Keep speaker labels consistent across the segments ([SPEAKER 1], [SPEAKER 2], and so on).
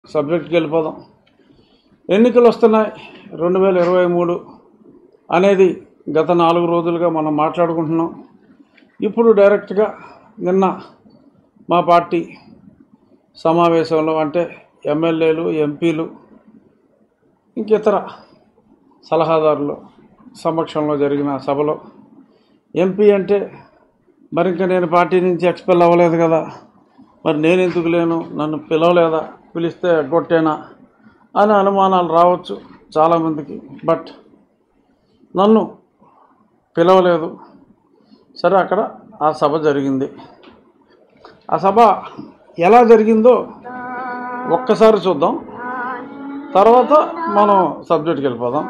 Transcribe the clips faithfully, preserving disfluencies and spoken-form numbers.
[SPEAKER 1] సబ్జెక్ట్కి వెళ్ళిపోదాం. ఎన్నికలు వస్తున్నాయి రెండు వేల ఇరవై మూడు అనేది గత నాలుగు రోజులుగా మనం మాట్లాడుకుంటున్నాం. ఇప్పుడు డైరెక్ట్గా నిన్న మా పార్టీ సమావేశంలో అంటే ఎమ్మెల్యేలు, ఎంపీలు, ఇంకితర సలహాదారులు సమక్షంలో జరిగిన సభలో ఎంపీ అంటే మరి ఇంకా నేను పార్టీ నుంచి ఎక్స్పెల్ అవ్వలేదు కదా, మరి నేను ఎందుకు లేను, నన్ను పిలవలేదా, పిలిస్తే ఎగ్గొట్టేనా అనే అనుమానాలు రావచ్చు చాలామందికి. బట్ నన్ను పిలవలేదు. సరే, అక్కడ ఆ సభ జరిగింది. ఆ సభ ఎలా జరిగిందో ఒక్కసారి చూద్దాం, తర్వాత మనం సబ్జెక్ట్కి వెళ్ళిపోదాం.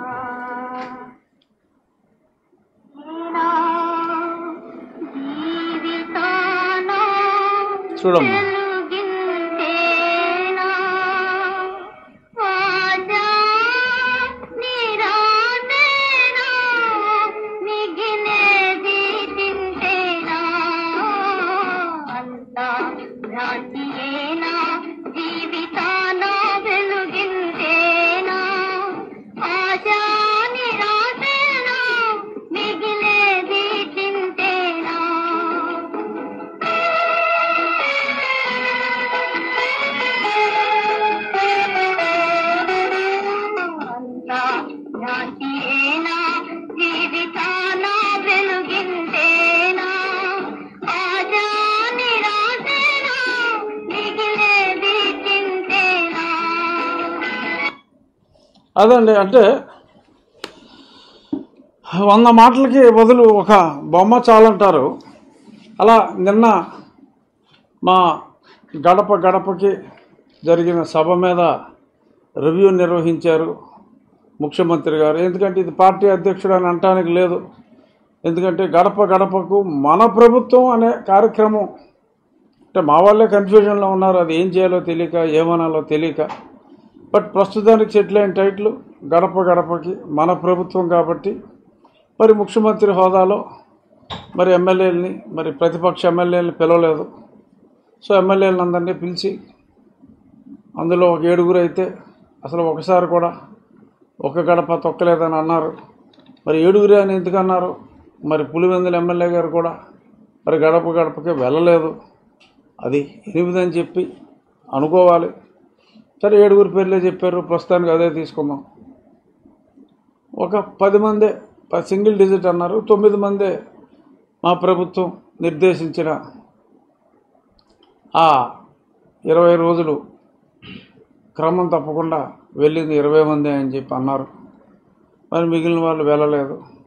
[SPEAKER 1] చూడమ్మా. అదండి, అంటే వంద మాటలకి బదులు ఒక బొమ్మ చాలంటారు. అలా నిన్న మా గడప గడపకి జరిగిన సభ మీద రివ్యూ నిర్వహించారు ముఖ్యమంత్రి గారు. ఎందుకంటే ఇది పార్టీ అధ్యక్షుడు అని అనటానికి లేదు. ఎందుకంటే గడప గడపకు మన ప్రభుత్వం అనే కార్యక్రమం అంటే మా వాళ్ళే కన్ఫ్యూజన్లో ఉన్నారు. అది ఏం చేయాలో తెలియక, ఏమనాలో తెలియక. బట్ ప్రస్తుతానికి సెటిల్ అయిన టైటిల్ గడప గడపకి మన ప్రభుత్వం కాబట్టి మరి ముఖ్యమంత్రి హోదాలో మరి ఎమ్మెల్యేలని, మరి ప్రతిపక్ష ఎమ్మెల్యేలని పిలవలేదు. సో ఎమ్మెల్యేలను అందరినీ పిలిచి, అందులో ఒక ఏడుగురు అయితే అసలు ఒకసారి కూడా ఒక గడప తొక్కలేదని అన్నారు. మరి ఏడుగురే అని ఎందుకు అన్నారు? మరి పులివెందుల ఎమ్మెల్యే గారు కూడా మరి గడప గడపకి వెళ్ళలేదు. అది ఎనిమిది అని చెప్పి అనుకోవాలి. సరే, ఏడుగురు పేర్లే చెప్పారు, ప్రస్తుతానికి అదే తీసుకుందాం. ఒక పది మందే సింగిల్ డిజిట్ అన్నారు, తొమ్మిది మందే మా ప్రభుత్వం నిర్దేశించిన ఆ ఇరవై రోజులు క్రమం తప్పకుండా వెళ్ళింది ఇరవై మందే అని చెప్పి అన్నారు. మరి మిగిలిన వాళ్ళు వెళ్ళలేదు.